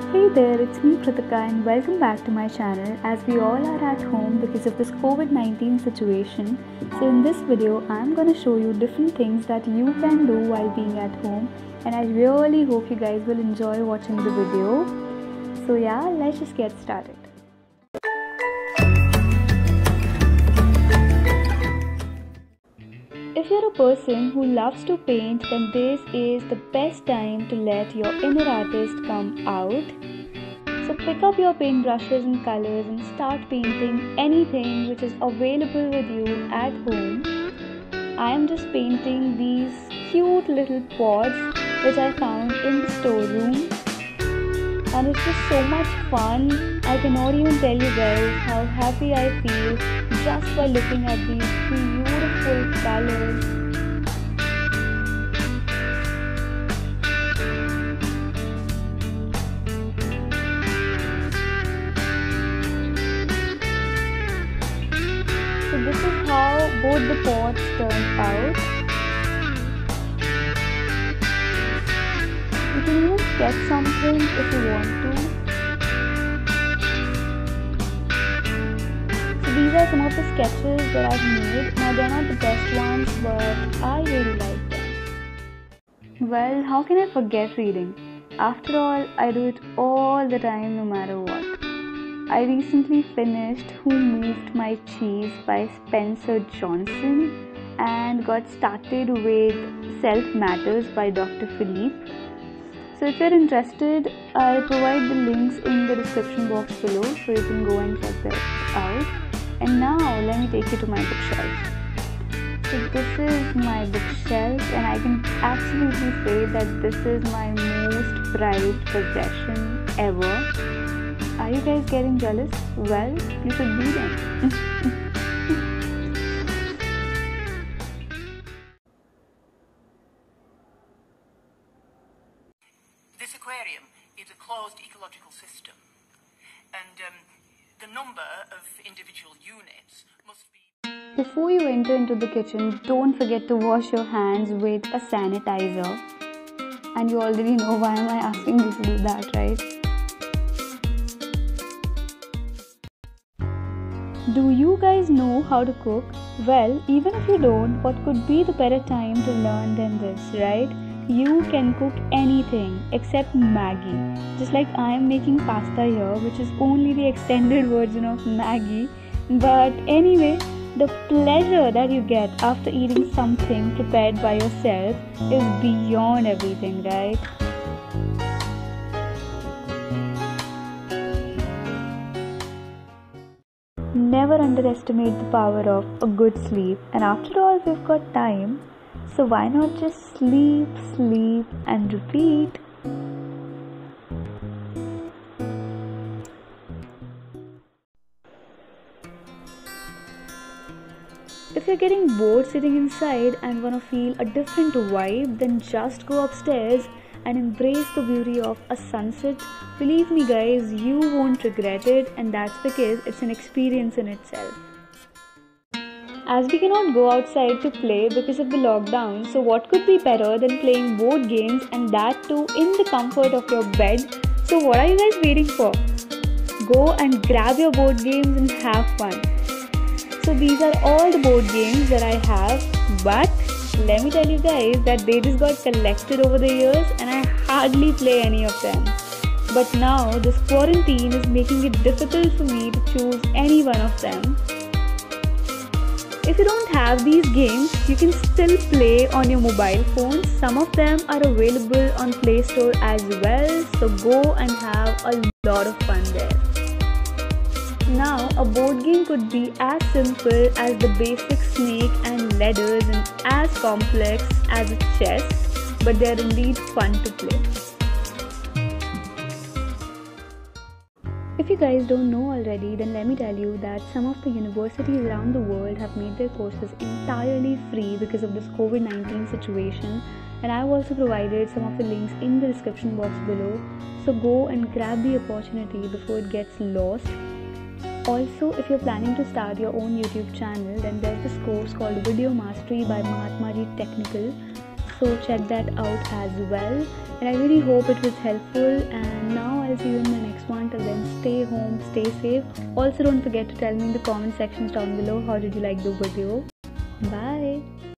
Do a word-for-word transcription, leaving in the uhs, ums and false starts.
Hey there, it's me Kritika and welcome back to my channel as we all are at home because of this COVID nineteen situation. So in this video, I'm going to show you different things that you can do while being at home, and I really hope you guys will enjoy watching the video. So yeah, let's just get started. If you're a person who loves to paint, then this is the best time to let your inner artist come out. So pick up your paintbrushes and colors and start painting anything which is available with you at home. I am just painting these cute little pots which I found in the storeroom, and it's just so much fun. I cannot even tell you guys how happy I feel just by looking at these beautiful colors. So this is how both the pots turned out. You can even sketch something if you want to. So these are some of the sketches that I've made. Now they're not the best ones, but I really like them. Well, how can I forget reading? After all, I do it all the time no matter what. I recently finished Who Moved My Cheese by Spencer Johnson and got started with Self Matters by Doctor Philippe. So if you're interested, I'll provide the links in the description box below so you can go and check that out. And now let me take you to my bookshelf. So this is my bookshelf, and I can absolutely say that this is my most prized possession ever. Are you guys getting jealous? Well, you should be then. This aquarium is a closed ecological system, and um, the number of individual units must be... Before you enter into the kitchen, don't forget to wash your hands with a sanitizer. And you already know why am I asking you to do that, right? Do you guys know how to cook? Well, even if you don't, what could be the better time to learn than this, right? You can cook anything except Maggie. Just like I am making pasta here, which is only the extended version of Maggie. But anyway, the pleasure that you get after eating something prepared by yourself is beyond everything, right? Never underestimate the power of a good sleep, and after all, we've got time, so why not just sleep, sleep and repeat? If you're getting bored sitting inside and want to feel a different vibe, then just go upstairs and embrace the beauty of a sunset. Believe me guys, you won't regret it, and that's because it's an experience in itself. As we cannot go outside to play because of the lockdown, so what could be better than playing board games, and that too in the comfort of your bed? So what are you guys waiting for? Go and grab your board games and have fun. So these are all the board games that I have, but let me tell you guys that they just got collected over the years and I hardly play any of them. But now this quarantine is making it difficult for me to choose any one of them. If you don't have these games, you can still play on your mobile phones. Some of them are available on Play Store as well, so go and have a lot of fun there. Now, a board game could be as simple as the basic snake and ladders and as complex as a chess, but they are indeed fun to play. If you guys don't know already, then let me tell you that some of the universities around the world have made their courses entirely free because of this COVID nineteen situation, and I've also provided some of the links in the description box below, so go and grab the opportunity before it gets lost. Also, if you're planning to start your own YouTube channel, then there's this course called Video Mastery by Mahatma Ji Technical. So check that out as well. And I really hope it was helpful. And now I'll see you in one. Till then, stay home, stay safe. Also, don't forget to tell me in the comment sections down below how did you like the video. Bye.